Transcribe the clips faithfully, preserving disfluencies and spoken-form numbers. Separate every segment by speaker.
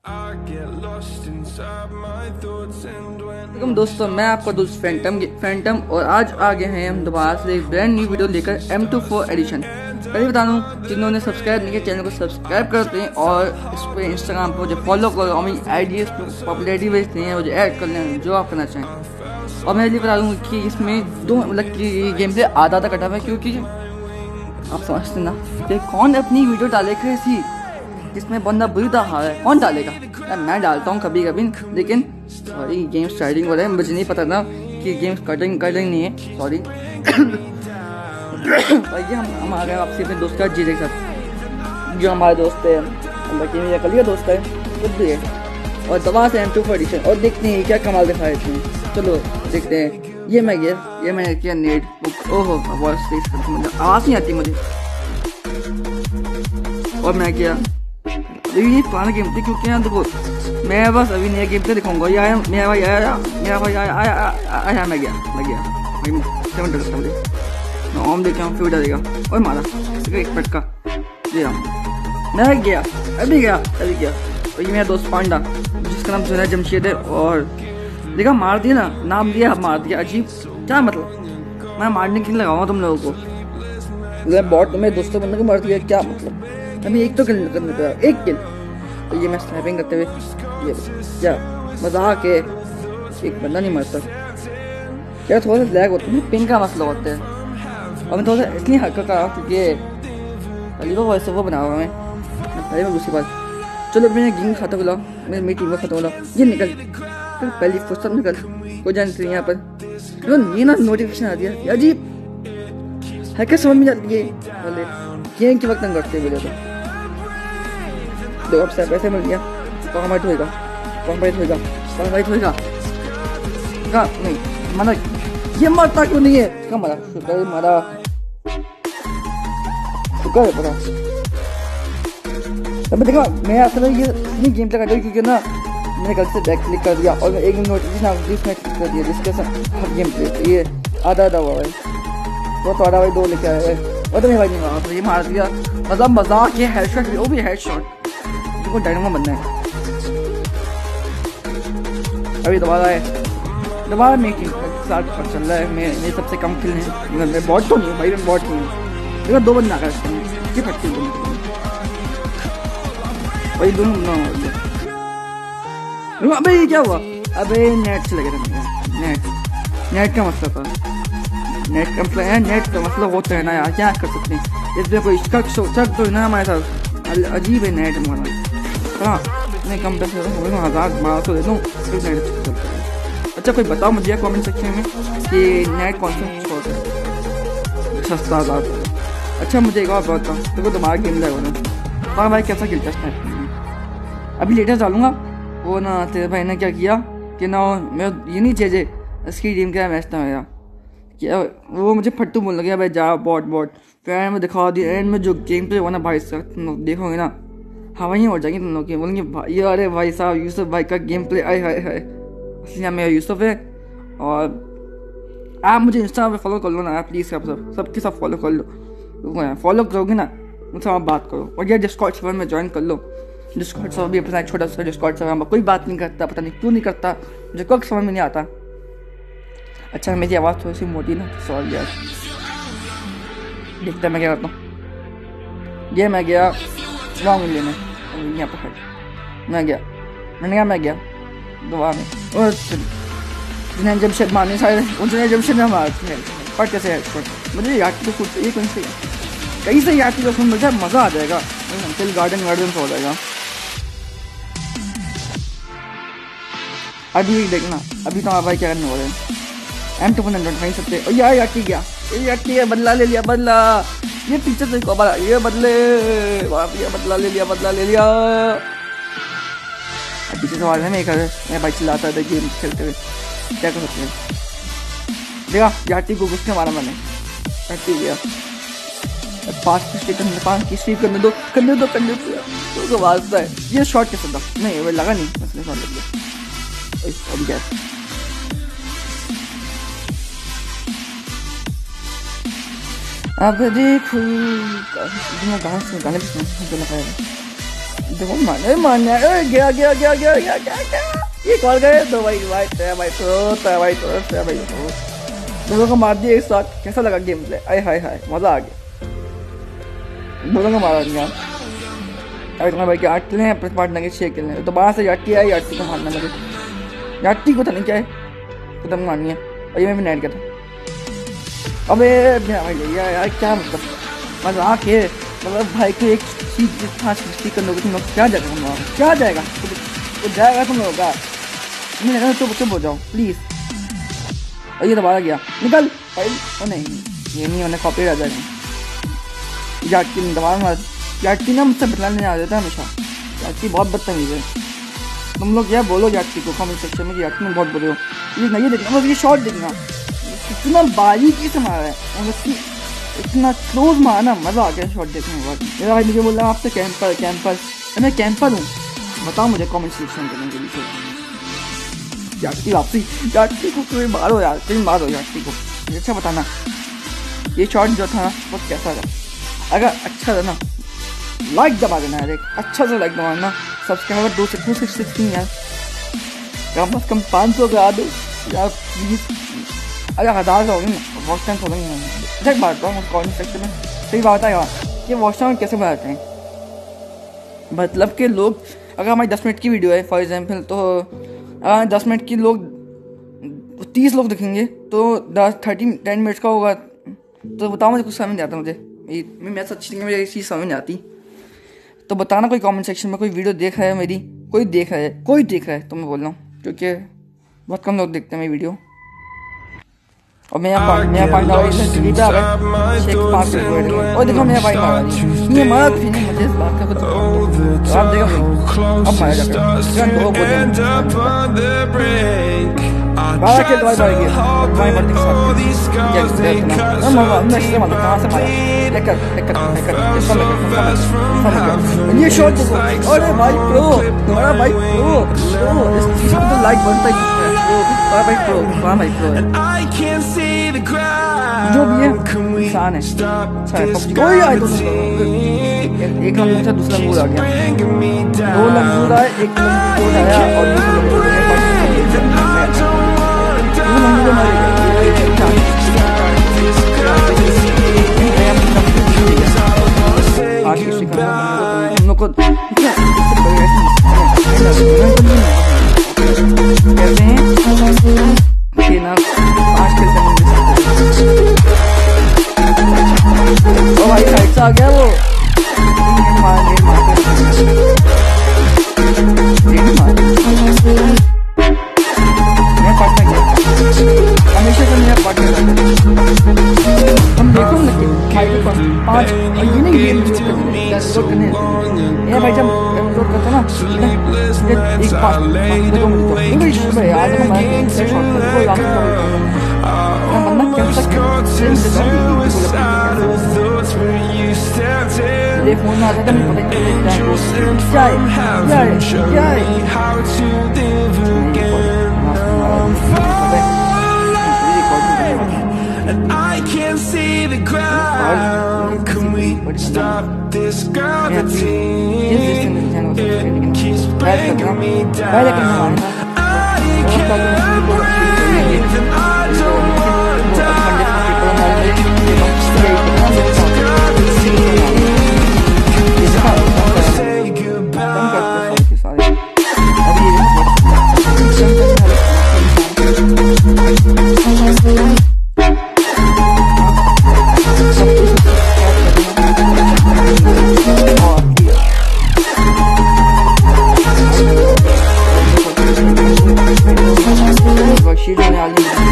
Speaker 1: दोस्तों, मैं आपका दोस्त फैंटम फैंटम और आज आ गए हैं हम दोबारा से एक ब्रांड न्यू वीडियो लेकर एम टू फोर एडिशन। पहले बता दूं, जिन्होंने सब्सक्राइब नहीं किया चैनल को सब्सक्राइब करते हैं और इस पर इंस्टाग्राम पर मुझे फॉलो करो और मेरी आइडियाज पॉपुलरिटी भेजते हैं, मुझे ऐड कर लें जो आप करना चाहें। और मैं ये बता दूँ कि इसमें दो मतलब कि गेम से आधा आधा कटा हुआ है, क्योंकि आप समझते ना कि कौन अपनी वीडियो डालेगा ऐसी जिसमें बंदा बुरी तरह हार है, कौन डालेगा। यार मैं डालता हूँ कभी कभी, लेकिन सॉरी गेम स्टार्टिंग हो रहा है, मुझे नहीं पता था कि गेम कटिंग कटिंग नहीं है, सॉरी। ये हम हम आ गए आपसे अपने दोस्त का जी के साथ, जो हमारे दोस्त है, अल्लाह की मेरा कल का दोस्त है, खुद भी है, और दवा से एम टू फोर एडिशन। और देखते हैं क्या कमाल दिखा देते हैं, चलो देखते हैं। ये मैं गया ये मैंने किया नेट बुक, ओहो आवाज़ तेज, आवाज़ नहीं आती मुझे। और मैं किया ये पुराना गेम थी, क्योंकि यहाँ देखो मैं बस अभी नया गेम पे दिखाऊंगा। ये आया मेरा भाई आया मेरा भाई आया आया आया मैं गया मैं गया भाई सेवन डर सकता मुझे ओम देखा हूँ, फिर डालेगा और मारा एक पटका, ये मैं गया अभी गया अभी गया। और ये मेरा दोस्त पांडा, जिसका नाम सुना जमशेद है, और देखा मार दिया ना, नाम दिया मार दिया, अजीब क्या मतलब, मैं मारने के लिए लगाऊंगा तुम लोगों को, बहुत तुम्हें दोस्तों बंदे को मार दिया, क्या मतलब। अभी एक तो किल करने पे एक किल, तो ये मैं स्नैपिंग करते हुए ये क्या मजाक है, एक बंदा नहीं मरता। क्या थोड़ा सा लैग होता है, पिन का मसला होता है, और मैं थोड़ा सा इसलिए हल्का कर रहा हूँ क्योंकि अली वो वैसे वो बना हुआ मैं पहले में दूसरी बात। चलो मैंने गेम खाता बोला, मेरी मेरी टीम का खत्म बोला, ये निकल फिर पहली फुर्सत निकल कोई जानती यहाँ पर ये ना नोटिफिकेशन आ दिया, अजीब है क्या समझ में जाती है गेम के वक्त नहीं करते बोले तो दो अब से पैसे मिल गया, कहाँ फाइट होएगा कहाँ फाइट होएगा कहाँ फाइट होएगा कहाँ नहीं माना, ये मरता क्यों नहीं है, कहाँ मरा शुक्र मारा शुक्र पता। तब देखा मैं असल ये नहीं गेम प्ले कर, क्योंकि ना मैंने गलती से बैक क्लिक कर दिया और एक नोटिफिकेशन जिसमें क्लिक कर दिया, जिसके साथ गेम प्ले ये आधा आधा हुआ है, वो तो आधा भाई दो लेके आया है, वो तो मेरे भाई नहीं मारा, तो ये मार दिया, मतलब मजाक ये हेडशॉट भी, वो भी हेडशॉट, को डायनामो बनना है। अभी दोबारा है दोबारा मेरी साथ पर चल रहा है, मैं मेरे सबसे कम किल है, मैं बॉट तो नहीं हूँ भाई, मैं बॉट नहीं हूँ, देखो दो बंदा कर सकते हैं, ये फटती है भाई दोनों बंदा। अबे क्या हुआ, अबे नेट से लगे थे, नेट नेट का मसला था, नेट का मसला है, नेट का मसला होता है ना यार, क्या कर सकते हैं, इसमें कोई शक शक तो ना हमारे साथ, अजीब है नेट हमारा। हाँ नहीं कम पैसे हज़ार बारह सौ दे दूँ फिर नेट। अच्छा कोई बताओ मुझे कमेंट सेक्शन में कि नेट कौन सा शॉट है सस्ता हज़ार। अच्छा मुझे एक और बताओ, देखो तुम्हारा गेम लगा ना हाँ भाई कैसा खेलता है, अभी लेटेस्ट डालूंगा वो ना तेरे भाई ने क्या किया कि ना मैं ये नहीं चाहिए इसकी टीम का मैच था मेरा, क्या वो मुझे फट्टू बोल गया भाई जा बॉट बॉट, फिर में दिखा दिया एंड में जो गेम प्ले हुआ ना भाई तुम देखोगे ना हवाइयाँ हो जाएंगी तुम लोग की, बोलेंगे भाई अरे भाई साहब यूसुफ भाई का गेम प्ले आए हाय हाय। इसलिए मेरा यूसुफ है और आप मुझे इंस्टा पे फॉलो कर लो ना प्लीज़, सब सब सबके सब फॉलो कर लो, फॉलो करोगे ना मुझसे आप बात करो, और यार डिस्कॉर्ड सर्वर में ज्वाइन कर लो, डिस्कॉर्ड सर्वर भी अपना छोटा सा डिस्कॉर्ड सर्वर में कोई बात नहीं करता, पता नहीं क्यों नहीं करता, मुझे कोई समझ में नहीं आता। अच्छा मेरी आवाज़ थोड़ी सी मोटी ना, सॉरी यार, देखता मैं क्या करता हूँ। ये मैं गया लॉन्ग लेने यहाँ पर खड़ मैं गया मैंने कहा मैं गया दुआ में, और जिन्हें जमशेद मारने सारे उन्हें जमशेद में मारते हैं पर कैसे है, मुझे याद तो खुद ये कहीं से कहीं से याद तो सुन मुझे मज़ा आ जाएगा, फिर गार्डन गार्डन से हो जाएगा। अभी देखना अभी तो भाई क्या करने हो रहे हैं, एम टू वन हंड्रेड नहीं सकते, और यार याटी गया ये याटी है, बदला ले लिया बदला, ये पीछे से को ये बदले ये बदला ले लिया बदला ले लिया, पीछे सवाल है मैं कर मैं भाई चिल्लाता था गेम खेलते हुए, क्या कर सकते हैं। देखा याटी को घुस के मारा मैंने, याटी गया पाँच की स्ट्रीक करने पाँच की स्ट्रीक करने दो करने दो करने दो तो वाजता है, ये शॉट कैसे था नहीं वो लगा नहीं मसले शॉट लग गया। अभी क्या अब देखो गाने भी लगाया देखो मारने मारने गया गया गया गया गया गया ये कॉल गए दो भाई भाई तेरा भाई प्रो तेरा भाई प्रो तेरा भाई प्रो दोनों को मार दिया एक साथ। कैसा लगा गेम प्ले? आय हाय हाय मजा आ गया, दोनों को मारा दिया। अभी तुम्हारे भाई के आठ किले हैं, अपने पार्टनर के छह किले हैं। तो बाहर से याटी आई, याटी को मारना मुझे, याटी को था नहीं क्या है खत्म मारनी है। और ये मैं भी नाइट का था। अबे मेरा भाई भैया यार क्या मतलब मजाक है, मतलब भाई को एक चीज सृष्टि करने को तुम लोग क्या जाएगा, तुम लोग क्या जाएगा तो जाएगा तुम लोग का नहीं लगा तो चुप हो जाओ प्लीज। और ये दोबारा गया निकल भाई। ओ नहीं ये नहीं होने कॉपी आ जाएगा। याटी दोबारा मार, याटी ना मुझसे बतलाने आ जाता है हमेशा। याटी बहुत बदतमीज है। तुम लोग क्या बोलो याटी को कमेंट सेक्शन में, याटी में बहुत बोले हो। ये नहीं देखना बस, ये शॉट देखना इतना बारीकी से मारा है, इतना क्लोज मारना, मजा आ गया शॉट देखने के बाद। मेरा भाई मुझे बोल रहा है आपसे कैंपर कैंपर, मैं कैंपर हूँ बताओ मुझे कमेंट सेक्शन करने के लिए। याटी वापसी, याटी को कोई मारो यार, कोई मारो याटी को। अच्छा बताना ये शॉट जो था वो कैसा था? अगर अच्छा था ना लाइक दबा देना यार, एक अच्छा सा लाइक दबाना। सब्सक्राइबर दो से टू सिक्स सिक्सटीन यार, कम से कम पाँच सौ करा दो यार प्लीज। अगर हज़ार का होगी ना वॉच टाइम थोड़ा नहीं अच्छा एक बात बताऊँ कमेंट सेक्शन में, सही बात है यार कि वॉच टाइम कैसे बनाते हैं। मतलब कि लोग अगर हमारी दस मिनट की वीडियो है फॉर एग्जाम्पल, तो अगर दस मिनट की लोग तीस लोग देखेंगे तो दस थर्टी टेन मिनट्स का होगा। तो बताओ मुझे कुछ समझ नहीं आता, मुझे मैं सच्ची मुझे ये चीज़ समझ नहीं आती। तो बताना कोई कमेंट सेक्शन में कोई वीडियो देख रहा है मेरी, कोई देख रहा है कोई देख रहा है तो मैं बोल रहा हूँ, क्योंकि बहुत कम लोग देखते हैं मेरी वीडियो। और मेरा मेरा पाँच आ गया और देखो मेरा भाई मारा नहीं, ये मारा फिर नहीं मुझे इस बात का कुछ तो आप देखो अब मारा जाकर दो बोले बारह के दवाई बढ़ गई भाई मर्दी के साथ क्या करना हम हम इससे मतलब कहाँ से मारा लेकर लेकर लेकर इसका लेकर ये शॉट देखो। अरे भाई प्रो तुम्हारा भाई प्रो प्रो इस चीज़ को तो लाइक बनता ही है प्रो भाई प्रो वाह भाई प्रो जो भी है इंसान है अच्छा है। पबजी कोई आए तो एक लंगूर था दूसरा लंगूर आ गया, दो लंगूर आए एक लंगूर आया और दूसरा लंगूर हम लोग को कहते हैं कि ना पाँच खेल ओ भाई साइड से आ गया वो मार मैं पढ़ना गया हमेशा से मेरा पढ़ना हम देखो ना कि पाँच और ये नहीं गेम करने ये भाई जब लोड करते ना एक पाँच दो मिनट तो याद है मैं शॉट को लास्ट मतलब क्या ये फोन आ जाता नहीं पता क्या है क्या है
Speaker 2: And I can't see the ground. Can we stop this gravity? It keeps bringing me down. I can't breathe and I don't want to die. Stop this gravity. I wanna say goodbye.
Speaker 1: Sheet में आ गई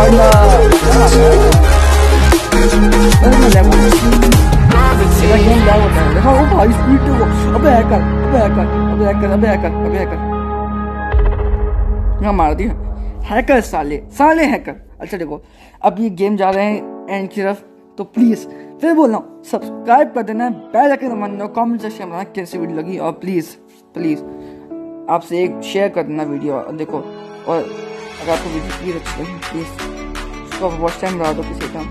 Speaker 1: game lag होता है। देखो वो भाई speed देखो, अबे हैकर, अबे हैकर, अबे हैकर, अबे हैकर, अबे हैकर, यहाँ मार दिया। हैकर साले, साले हैकर। अच्छा देखो अब ये गेम जा रहे हैं एंड की तरफ, तो प्लीज फिर बोल रहा हूँ सब्सक्राइब कर देना, बेल आइकन दबाना, कमेंट सेक्शन में बताना कैसी वीडियो लगी, और प्लीज प्लीज आपसे एक शेयर कर देना वीडियो। और देखो और अगर आपको वीडियो प्लीज अच्छी लगी प्लीज उसको वॉच टाइम बढ़ा दो किसी का।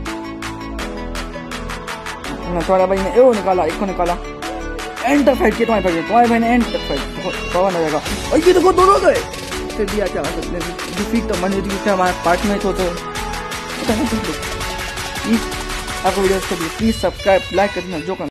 Speaker 1: तुम्हारे भाई ने ओ निकाला, एक को निकाला, एंड तक फाइट किया तुम्हारे भाई ने, तुम्हारे भाई ने एंड तक फाइट, बहुत कवर हो जाएगा। और ये देखो दोनों गए, फिर भी क्या कर सकते हैं, डिफीट तो बन रही थी हमारे पार्ट में तो प्लीज आपको वीडियो अच्छी लगी प्लीज सब्सक्राइब लाइक कर देना जो करना।